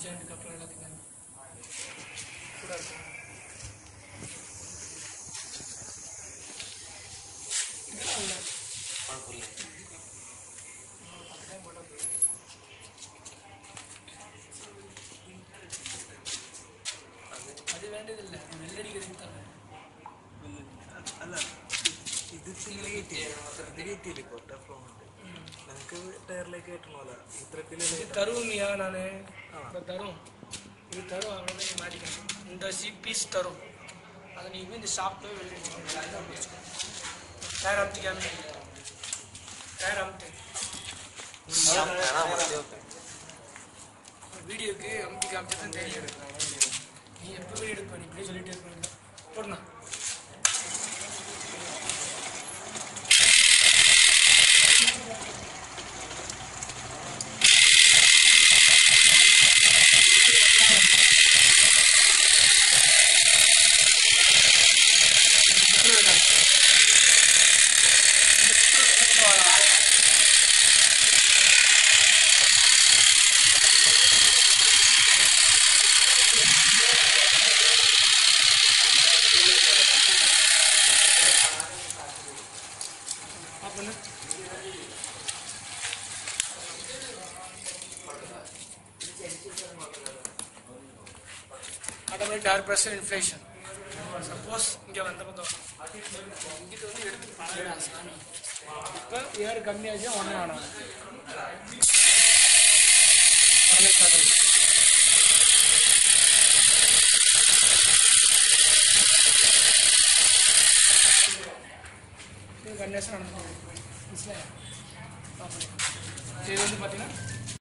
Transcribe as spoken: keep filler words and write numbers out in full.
ஜாயிண்ட்டுக்கு அப்புறம் எல்லாத்துக்கும் கூட இருக்கும். இதெல்லாம் இல்லை அது வேண்டியதில்லை, வெள்ளடிக்கிறதுக்கு தான். അല്ല ഇത് നിങ്ങൾ കയറ്റിയില്ലേ ഇപ്പോൾ ടെഫ്ലോൺ ഉണ്ട്, നമുക്ക് ടയറിലേക്ക് കയറ്റണമല്ലോ ഈ ത്രെഡിൽ தருவியா? நான் இப்போ தரும், இது தரும், அவ்வளோதான். நீ மாட்டிக்கணும். இந்த சி பீஸ் தரும், அதை நீ இந்த ஷாப் போய் வெளியே வச்சுக்கோ. டயர் அமுத்திக்காம டயர் அமுத்து. வீடியோக்கு அமுத்தி காமிச்சா தான் தெரியும். நீ எப்போ வீடியோ எடுப்ப, நீ இப்படியே சொல்லிட்டே இருப்பாங்க. போடுண்ணா. Automatic tyre pressure inflation. Suppose இங்கே வந்த பக்கம் இங்கிட்ட வந்து எடுத்து பாருடா சாமி. இப்போ ஏர் கம்மியாச்சு ஒன்றே ஆனோம். கண்டிஷன் நடந்து இது வந்து பார்த்தீங்கன்னா